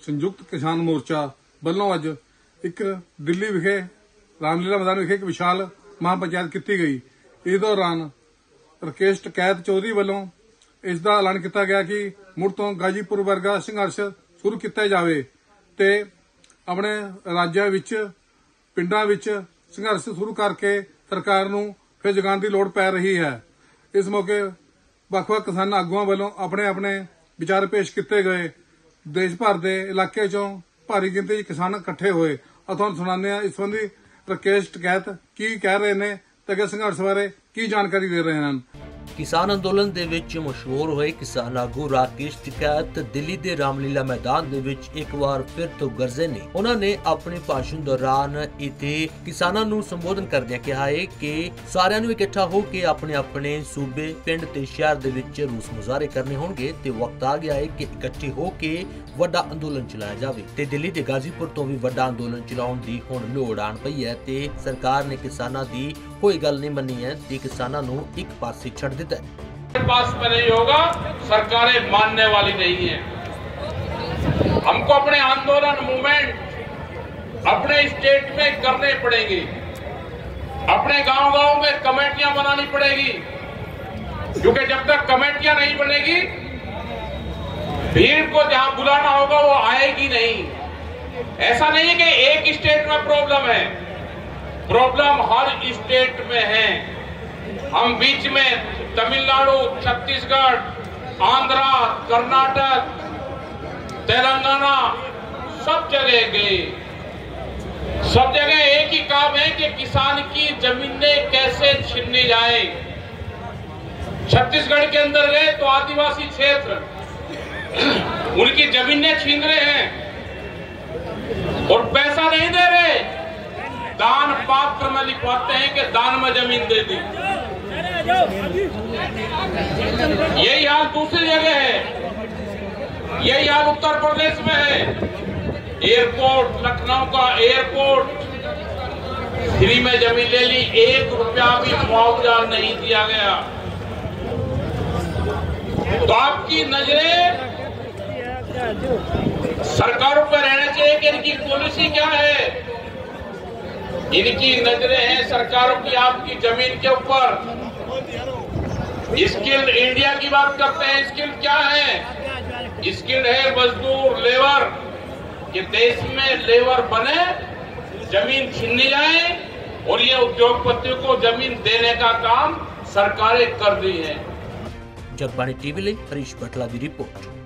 संयुक्त किसान मोर्चा ਵੱਲੋਂ ਅੱਜ ਇੱਕ ਦਿੱਲੀ ਵਿਖੇ ਰਾਮਲੀਲਾ मैदान ਵਿਖੇ ਇੱਕ ਵਿਸ਼ਾਲ महापंचायत ਕੀਤੀ गई। इस दौरान राकेश टकैत चौधरी ਵੱਲੋਂ इस दा ऐलान किया गया कि मुड़ तो गाजीपुर वर्गा संघर्ष शुरू किया जाए ते अपने राज्य विच पिंडां विच संघर्ष शुरू करके सरकार नूं फिर जगाउण दी लोड़ पै रही है। इस मौके ਵੱਖ-ਵੱਖ किसान आगुआं ਵੱਲੋਂ अपने अपने विचार पेश किए गए। देश भर के इलाके चों भारी गिनती किसान इकट्ठे हुए और तुहानूं सुणाने इस संबंधी राकेश टकैत की कह रहे हैं ते अगे संघर्ष बारे की जानकारी दे रहे हैं। किसान अंदोलन दे विच मशहूर हुए किसान आगू राकेश टकैत दिल्ली दे रामलीला मैदान दे विच एक बार फिर तो गरजे ने। उन्होंने अपने भाषण दौरान इत्थे किसानां नूं संबोधन करदिआं कहा है कि सारिआं नूं इकट्ठा हो के अपने अपने सूबे पिंड ते शहर दे विच रूस मुजाहरे करने होणगे ते वक्त आ गया है कि इकट्ठे हो के वड्डा अंदोलन चलाया जावे ते दिल्ली ते गाजीपुर तो भी वड्डा अंदोलन चलाउण दी हुण लोड़ आण पई है ते सरकार ने किसानां दी कोई गल नहीं मन्नी है ते किसानां नूं एक पासे छड्ड दित्ता है। पास में नहीं होगा, सरकारें मानने वाली नहीं है। हमको अपने आंदोलन मूवमेंट अपने स्टेट में करने पड़ेंगे, अपने गांव-गांव में कमेटियां बनानी पड़ेगी, क्योंकि जब तक कमेटियां नहीं बनेगी भीड़ को जहां बुलाना होगा वो आएगी नहीं। ऐसा नहीं है कि एक स्टेट में प्रॉब्लम है, प्रॉब्लम हर स्टेट में है। हम बीच में तमिलनाडु, छत्तीसगढ़, आंध्रा, कर्नाटक, तेलंगाना सब जगह गए। सब जगह एक ही काम है कि किसान की जमीनें कैसे छीनी जाए। छत्तीसगढ़ के अंदर गए तो आदिवासी क्षेत्र उनकी जमीनें छीन रहे हैं और पैसा नहीं दे रहे, दान पात्र में लिखवाते हैं कि दान में जमीन दे दी। यही हाल दूसरी जगह है, यही हाल उत्तर प्रदेश में है। एयरपोर्ट, लखनऊ का एयरपोर्ट फ्री में जमीन ले ली, 1 रुपया भी मुआवजा नहीं दिया गया। तो आपकी नजरें सरकारों पर रहना चाहिए कि इनकी पॉलिसी क्या है। इनकी नजरें हैं सरकारों की आपकी जमीन के ऊपर। स्किल्ड इंडिया की बात करते हैं, स्किल्ड क्या है? स्किल्ड है मजदूर, लेबर, कि देश में लेबर बने, जमीन छीनी जाए और ये उद्योगपतियों को जमीन देने का काम सरकारें कर रही है। जगबानी टीवी ਲਈ हरीश भटला की रिपोर्ट।